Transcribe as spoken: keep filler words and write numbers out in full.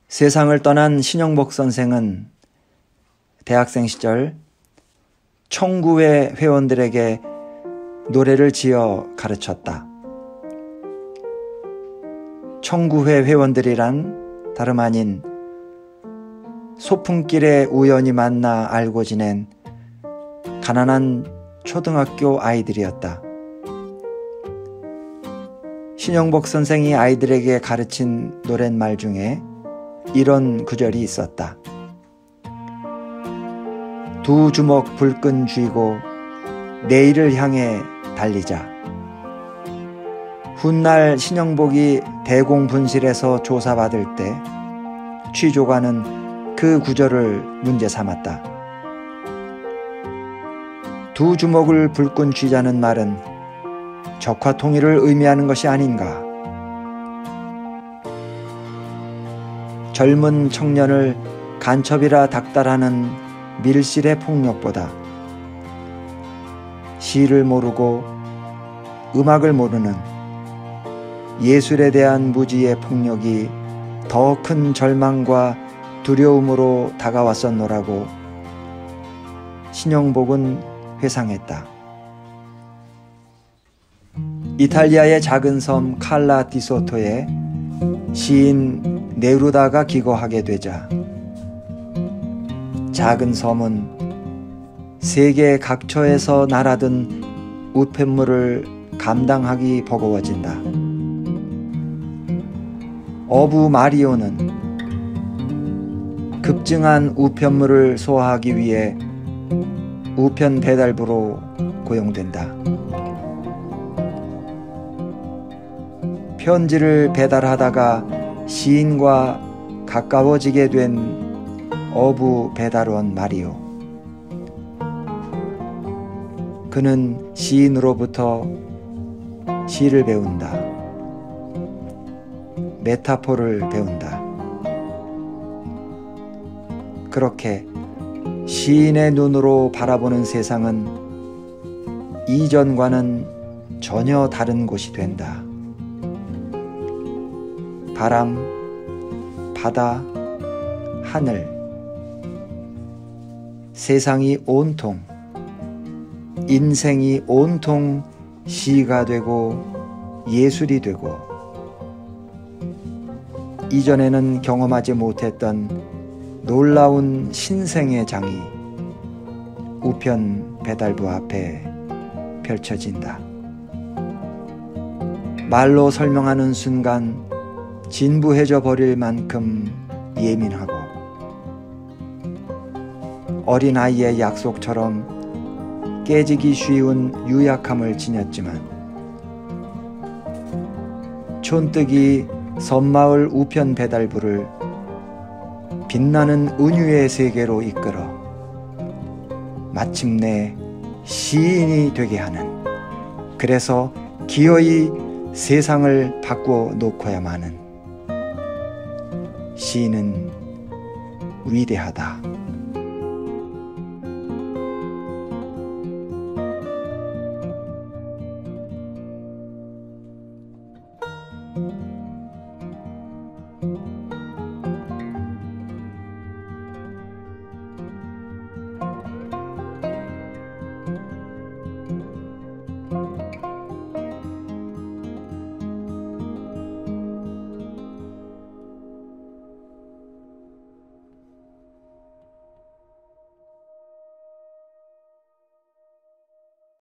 세상을 떠난 신영복 선생은 대학생 시절 청구회 회원들에게 노래를 지어 가르쳤다. 청구회 회원들이란 다름 아닌 소풍길에 우연히 만나 알고 지낸 가난한 초등학교 아이들이었다. 신영복 선생이 아이들에게 가르친 노랫말 중에 이런 구절이 있었다. 두 주먹 불끈 쥐고 내일을 향해 달리자. 훗날 신영복이 대공분실에서 조사받을 때 취조관은 그 구절을 문제 삼았다. 두 주먹을 불끈 쥐자는 말은 적화통일을 의미하는 것이 아닌가. 젊은 청년을 간첩이라 닥달하는 밀실의 폭력보다 시를 모르고 음악을 모르는 예술에 대한 무지의 폭력이 더 큰 절망과 두려움으로 다가왔었노라고 신영복은 회상했다. 이탈리아의 작은 섬 칼라 디소토에 시인 네루다가 기거하게 되자 작은 섬은 세계 각처에서 날아든 우편물을 감당하기 버거워진다. 어부 마리오는 급증한 우편물을 소화하기 위해 우편 배달부로 고용된다. 편지를 배달하다가 시인과 가까워지게 된 어부 배달원 마리오. 그는 시인으로부터 시를 배운다. 메타포를 배운다. 그렇게 시인의 눈으로 바라보는 세상은 이전과는 전혀 다른 곳이 된다. 바람, 바다, 하늘, 세상이 온통, 인생이 온통 시가 되고 예술이 되고 이전에는 경험하지 못했던 놀라운 신생의 장이 우편 배달부 앞에 펼쳐진다. 말로 설명하는 순간 진부해져 버릴 만큼 예민하고 어린아이의 약속처럼 깨지기 쉬운 유약함을 지녔지만 촌뜨기 섬마을 우편 배달부를 빛나는 은유의 세계로 이끌어 마침내 시인이 되게 하는, 그래서 기어이 세상을 바꿔 놓고야만 하는 시인은 위대하다. thank you